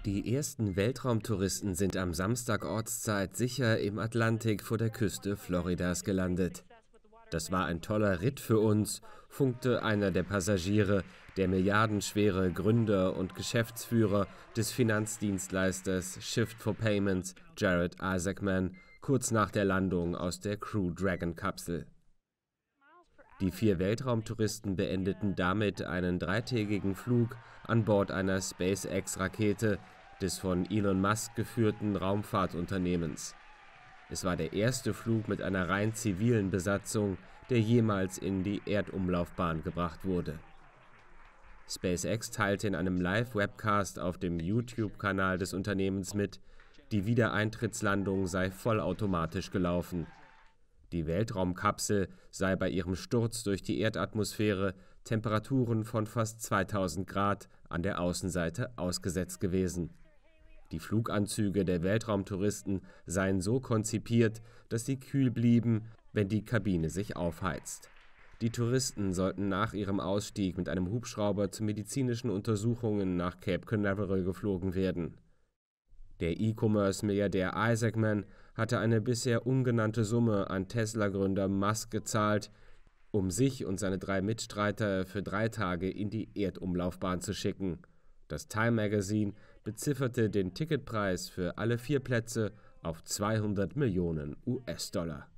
Die ersten Weltraumtouristen sind am Samstag Ortszeit sicher im Atlantik vor der Küste Floridas gelandet. Das war ein toller Ritt für uns, funkte einer der Passagiere, der milliardenschwere Gründer und Geschäftsführer des Finanzdienstleisters Shift4Payments, Jared Isaacman, kurz nach der Landung aus der Crew Dragon-Kapsel. Die 4 Weltraumtouristen beendeten damit einen 3-tägigen Flug an Bord einer SpaceX-Rakete des von Elon Musk geführten Raumfahrtunternehmens. Es war der erste Flug mit einer rein zivilen Besatzung, der jemals in die Erdumlaufbahn gebracht wurde. SpaceX teilte in einem Live-Webcast auf dem YouTube-Kanal des Unternehmens mit, die Wiedereintrittslandung sei vollautomatisch gelaufen. Die Weltraumkapsel sei bei ihrem Sturz durch die Erdatmosphäre Temperaturen von fast 2000 Grad an der Außenseite ausgesetzt gewesen. Die Fluganzüge der Weltraumtouristen seien so konzipiert, dass sie kühl blieben, wenn die Kabine sich aufheizt. Die Touristen sollten nach ihrem Ausstieg mit einem Hubschrauber zu medizinischen Untersuchungen nach Cape Canaveral geflogen werden. Der E-Commerce-Milliardär Isaacman hatte eine bisher ungenannte Summe an Tesla-Gründer Musk gezahlt, um sich und seine 3 Mitstreiter für 3 Tage in die Erdumlaufbahn zu schicken. Das Time Magazine bezifferte den Ticketpreis für alle 4 Plätze auf 200 Millionen US-Dollar.